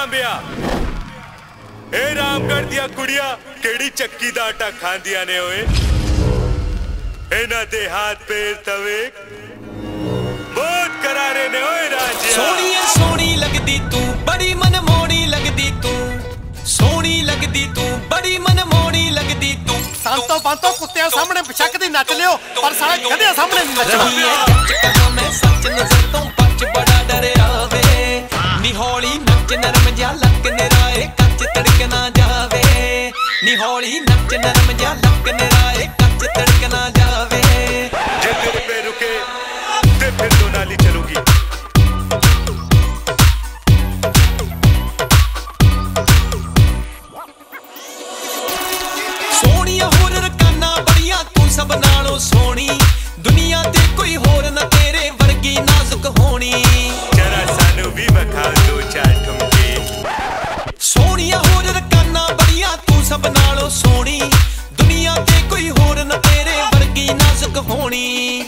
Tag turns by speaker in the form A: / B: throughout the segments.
A: सांबिया ए रामगढ़ दिया कुड़िया केड़ी चक्की दा आटा खांदिया ने ओए इना दे हाथ पैर तवे बहुत करारे ने ओए राजिया।
B: सोनी है सोनी लगदी तू बड़ी मनमोहनी लगदी तू सोनी लगदी तू बड़ी मनमोहनी लगदी तू
C: संतो बंतो कुत्तियां सामने बिछक दी नच लियो पर साले गधे सामने नहीं नचना।
B: मैं सच नजर तो बच बड़ा डरिया वे नी हौली नच नरम जा लक निराए कच तड़क ना जावे नी हौली नच नरम जा लक निराए कच तड़क ना जावे।
A: जे तेरे पे रुके ते फिर तो नाली चलूगी।
B: सोनिया होर रकाना बड़िया तू सब नालों सोनी दुनिया ते कोई होर न तेरे वर्गी नाजुक होनी
A: जरा सानू भी बखा दो चार ठुमके।
B: सोनिया होर रकाना बड़िया तू सब नालों सोनी दुनिया ते कोई होर न तेरे वर्गी नाजुक होनी।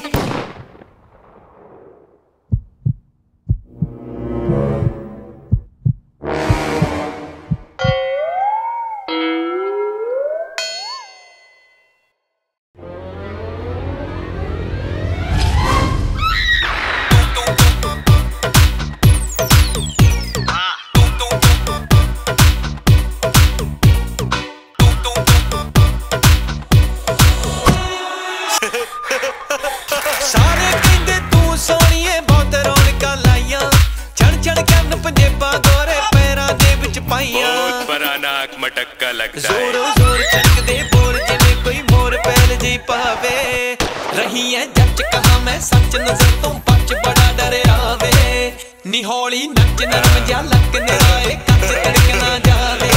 B: सारे कहंदे तू सोनिए बहुत रौनकां लाइयां चढ़ चढ़ के पंजेबां गोरे पैरां दे विच पाइयां
A: बहुत बड़ा नाक मटक्का लगता है
B: जोरों जोर चढ़कदे बोल जिवें कोई मोर पैर जी पावे रही है जच कहां मैं सच नजर तो बच बड़ा डरिया वे नी हौली नच नरम जा लक निराए कच तड़क ना जावे।